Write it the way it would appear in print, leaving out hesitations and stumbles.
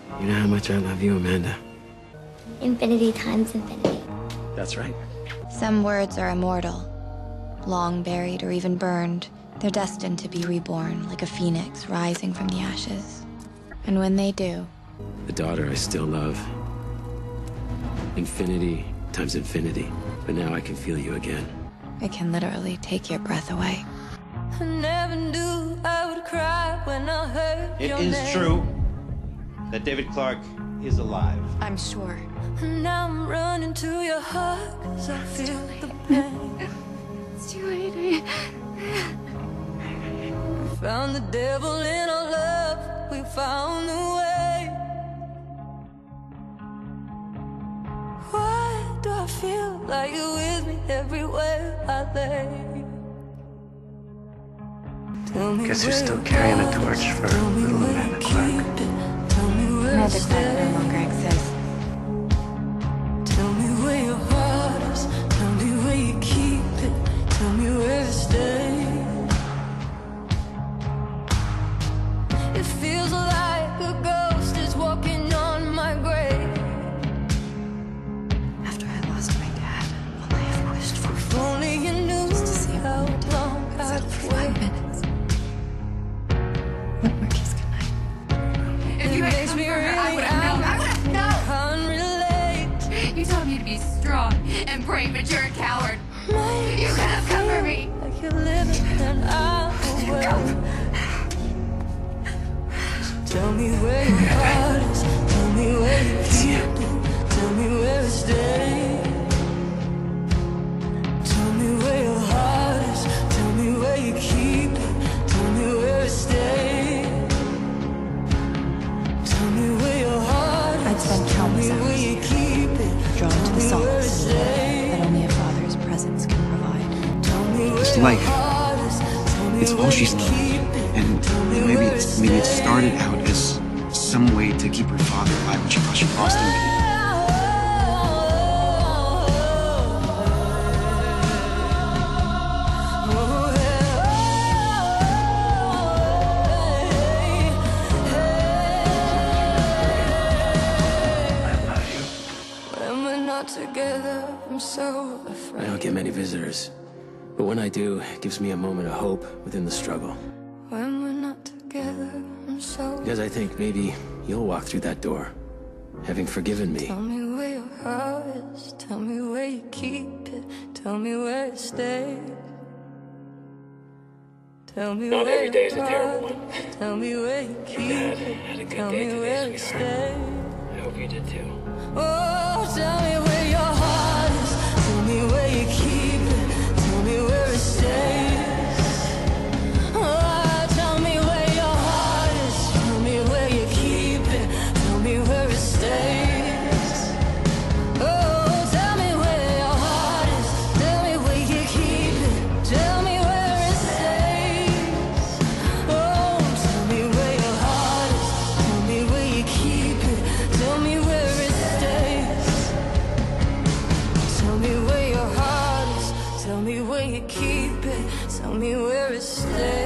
You know how much I love you, Amanda. Infinity times infinity. That's right. Some words are immortal. Long buried or even burned, they're destined to be reborn like a phoenix rising from the ashes. And when they do... The daughter I still love. Infinity times infinity. But now I can feel you again. it can literally take your breath away. I never knew I would cry when I heard your name. It is true that David Clarke is alive. I'm sure. And now I'm running to your heart, 'cause I feel the pain. It's too late. We found the devil in our love, we found the way. Why do I feel like you're with me everywhere I lay? Tell me Guess you're where still your carrying the heart torch is. for Tell me little where Amanda you Clarke. keep it. Tell me where Magic you Planet stay. no longer exists. Tell me where your heart is. Tell me where you keep it. Tell me where to stay. It feels like a ghost is walking on my grave. After I lost my dad, all I ever wished for If only you knew was to see him how wanted long to I'd settle for 5 wait. minutes. One more kiss goodnight. If you It had makes come me for her, I really would have known. I would have known. Can't relate. You told me to be strong and brave, but you're a coward. Makes You could have come for me. like you're living and I'm away. Tell me where your heart is. Tell me where you keep it. Tell me where to stay. Tell me where your heart is. Tell me where you keep it. Tell me where to stay. Tell me where your heart is. I'd spend Tell me countless where hours you here, keep it. drawn to Tell the me where to solace stay. that only a father's presence can provide. Tell me where It's your life. heart is. Tell me It's all where she's you known. keep it. And Tell me maybe where it to started stay. out as some way to keep her father alive when she thought she lost him. I love you. When we're not together, I'm so I afraid. don't get many visitors. But when I do, it gives me a moment of hope within the struggle. When we're not together, I'm so. Because I think maybe you'll walk through that door, having forgiven me. Tell me where your heart is. Tell me where you keep it. Tell me where it stays. Tell me Not where every day is a your terrible heart one. is. Tell me where you keep Dad it. had a good Tell day me today, where it sweetheart. stays. I hope you did too. Oh, tell me where your heart is. Tell me where you keep it. Tell me where it stays. Oh, tell me where your heart is. Tell me where you keep it. Tell me where it stays. Oh, tell me where your heart is. Tell me where you keep it. Tell me where it stays. Oh, tell me where your heart is. Tell me where you keep it. Tell me where it stays. Tell me where your heart is. Tell me where you keep it. Tell me where it stays.